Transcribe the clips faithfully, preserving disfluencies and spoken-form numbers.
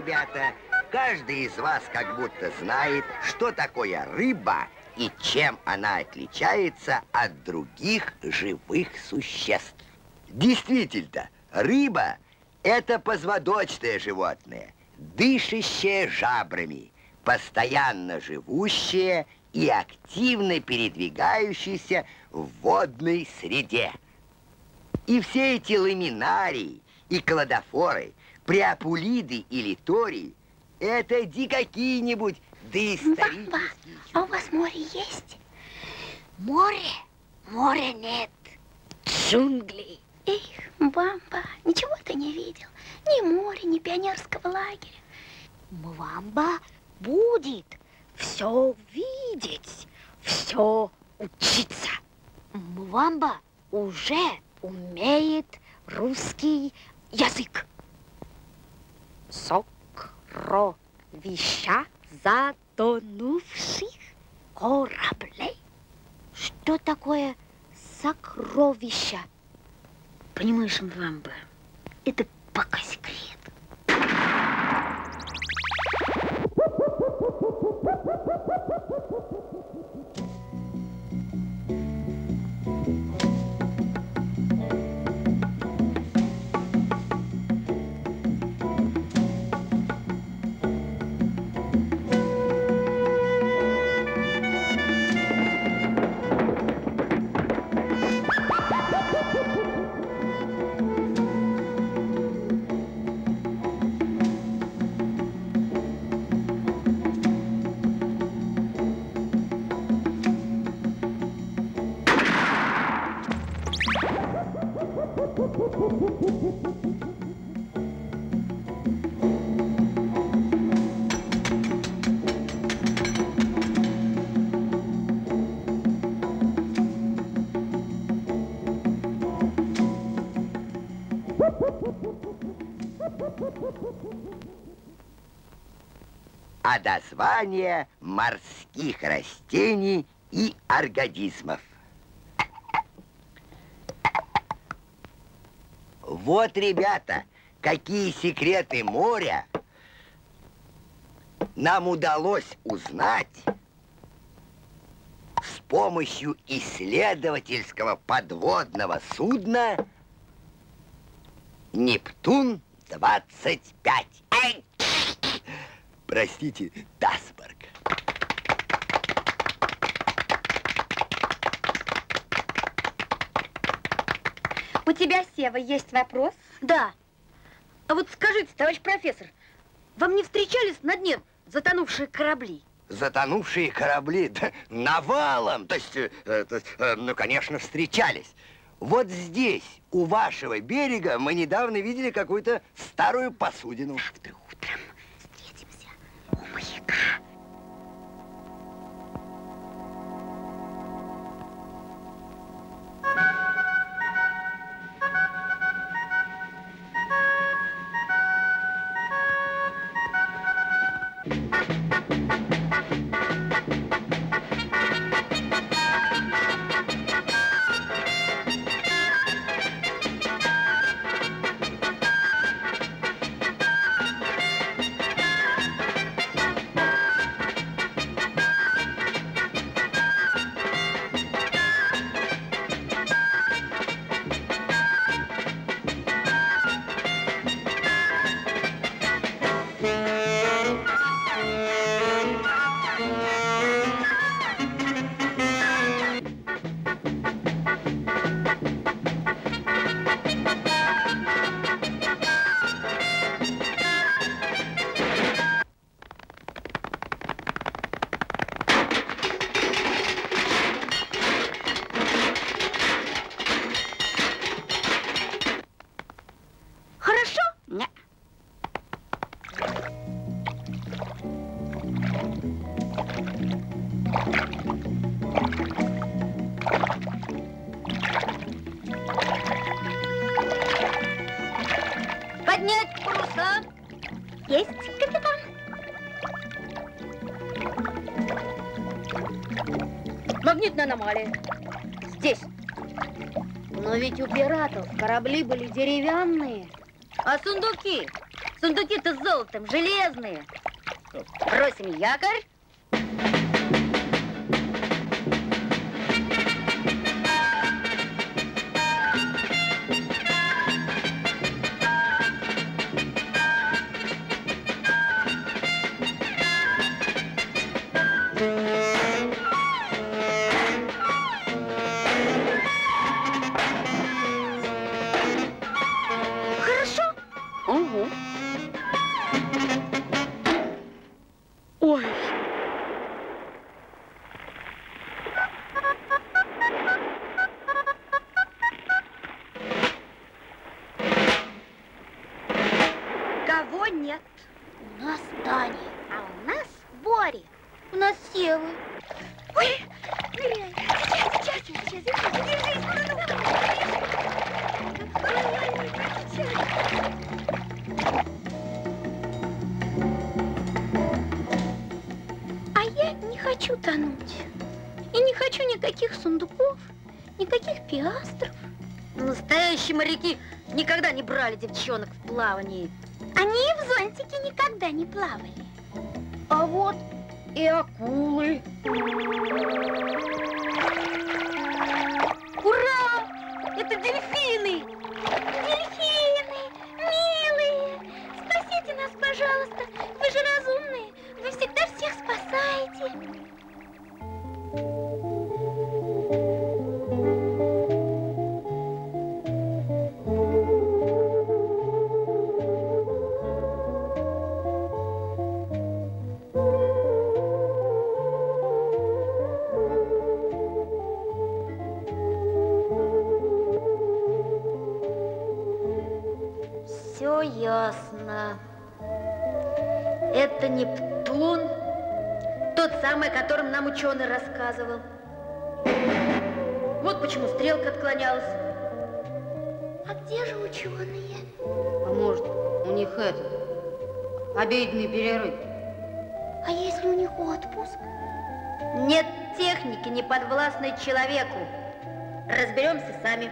ребята, каждый из вас как будто знает, что такое рыба и чем она отличается от других живых существ. Действительно, рыба – это позвоночное животное, дышащее жабрами, постоянно живущее и активно передвигающееся в водной среде. И все эти ламинарии и кладофоры, преапулиды и литории – это не какие-нибудь доисторические... Баба, а у вас море есть? Море? Моря нет. Джунгли. Эх, Бамба, ничего ты не видел. Ни моря, ни пионерского лагеря. Мвамба будет все видеть, все учиться. Мвамба уже умеет русский язык. Сокровища затонувших кораблей. Что такое сокровища? Понимаешь, Мвамба, это пока секрет. А название морских растений и организмов. Вот, ребята, какие секреты моря нам удалось узнать с помощью исследовательского подводного судна Нептун двадцать пять. Ай! Простите, насморк. У тебя, Сева, есть вопрос? Да. А вот скажите, товарищ профессор, вам не встречались на дне затонувшие корабли? Затонувшие корабли? Да, навалом. То есть, э, то есть э, ну, конечно, встречались. Вот здесь, у вашего берега, мы недавно видели какую-то старую посудину. Завтра утром встретимся у маяка. Поднять паруса. Есть, капитан. Магнитная аномалия. Здесь. Но ведь у пиратов корабли были деревянные. А сундуки Сундуки-то с золотом железные. Бросим якорь. Хорошо? Угу. Ой. Кого нет? У нас Таня, а у нас Боря. У нас Севы. Ой, ныряй. Сейчас, сейчас, сейчас, сейчас. Держись, а я не хочу тонуть. И не хочу никаких сундуков, никаких пиастров. Настоящие моряки никогда не брали девчонок в плавании. Они и в зонтике никогда не плавали. А вот и акулы. Ура! Это дельфины! Дельфины, милые, спасите нас, пожалуйста. Вы же разумные, вы всегда всех спасаете. Все ясно. Это Нептун, тот самый, о котором нам ученый рассказывал. Вот почему стрелка отклонялась. А где же ученые? А может, у них это, обеденный перерыв? А если у них отпуск? Нет техники, не подвластной человеку. Разберемся сами.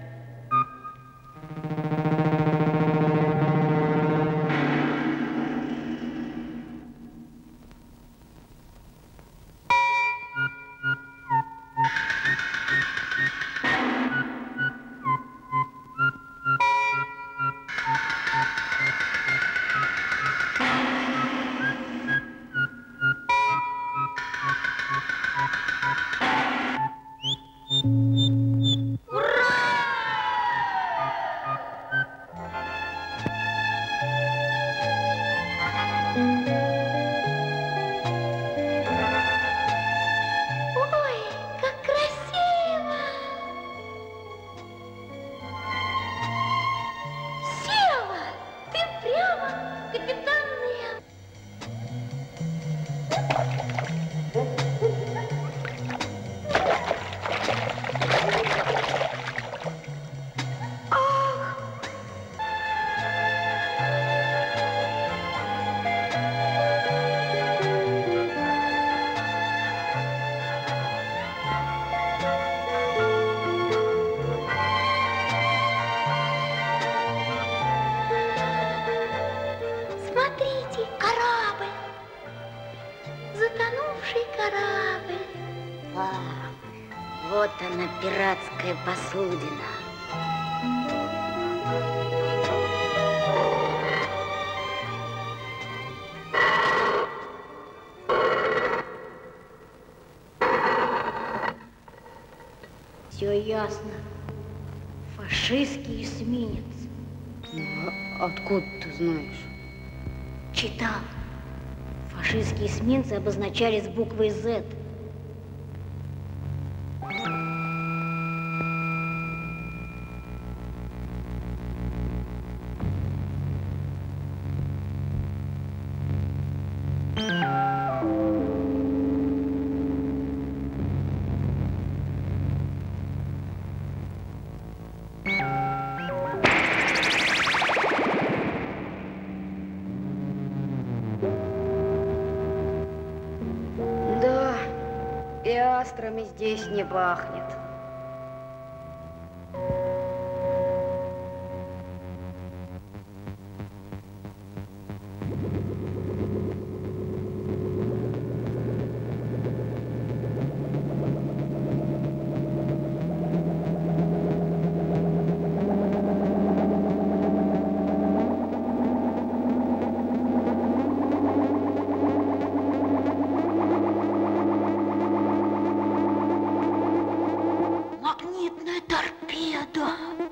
Ой, как красиво! Сева, ты прямо капитан Нем. Смотрите, корабль. Затонувший корабль. А, вот она, пиратская посудина. Все ясно. Фашистский эсминец. А откуда ты знаешь? Читал. Фашистские эсминцы обозначались буквой Z. Да, пиастрами здесь не пахнет. торпеда.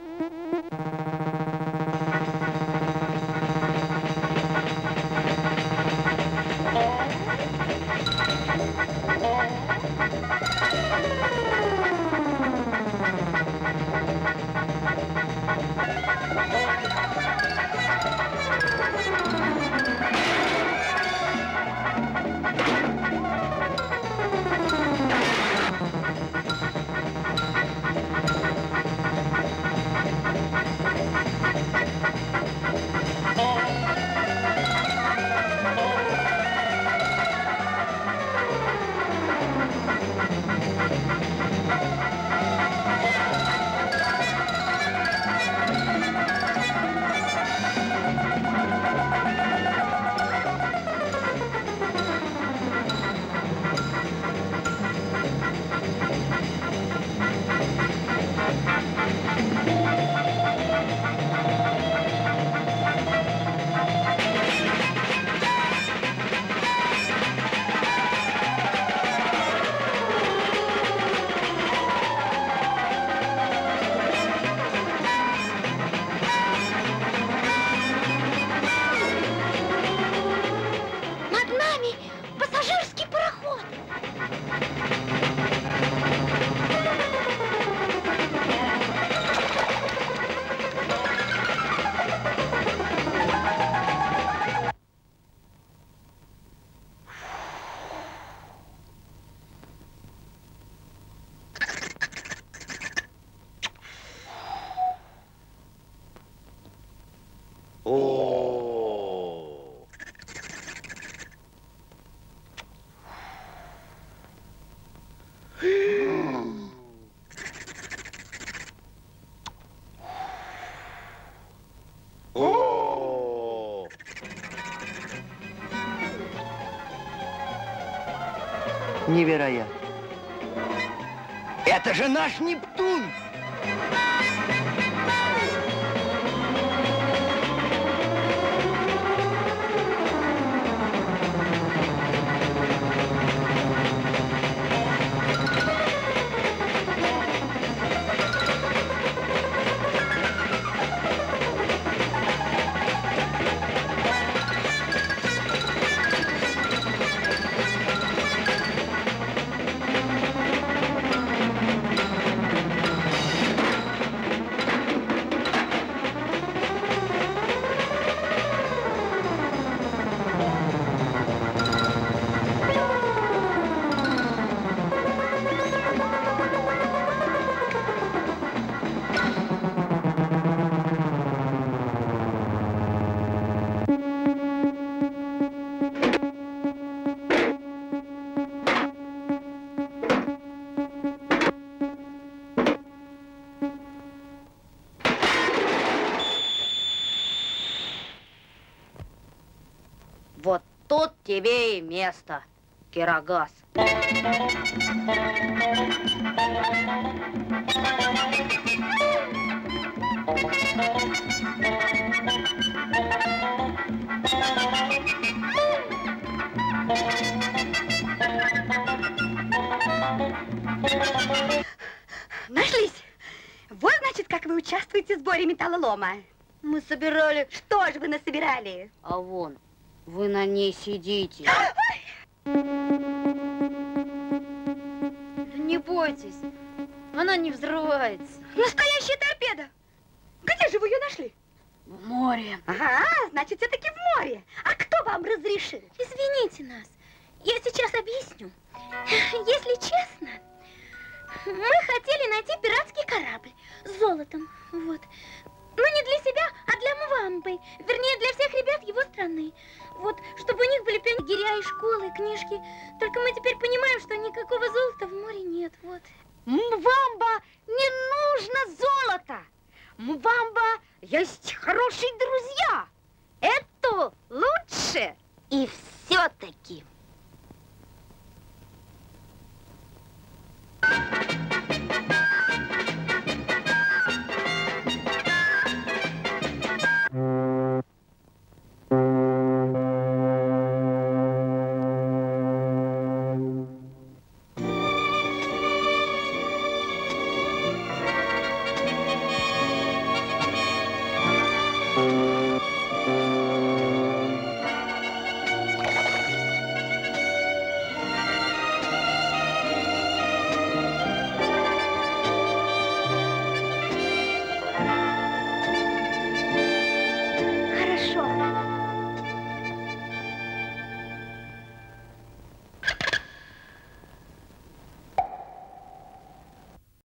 Невероятно. Это же наш Нептун! Вот тут тебе и место, Кирогаз. Нашлись. Вот, значит, как вы участвуете в сборе металлолома. Мы собирали... Что же вы насобирали? А вон, вы на ней сидите. Да не бойтесь, она не взрывается. Настоящая торпеда. Где же вы ее нашли? В море. Ага, значит, все-таки в море. А кто вам разрешил? Извините нас, я сейчас объясню. Если честно, мы хотели найти пиратский корабль с золотом, вот. Но не для себя, а для Мвамбы, вернее, для всех ребят его страны. Вот, чтобы у них были лагеря и школы, и книжки. Только мы теперь понимаем, что никакого золота в море нет, вот. Мвамба, не нужно золота. Мвамба есть хороший друг.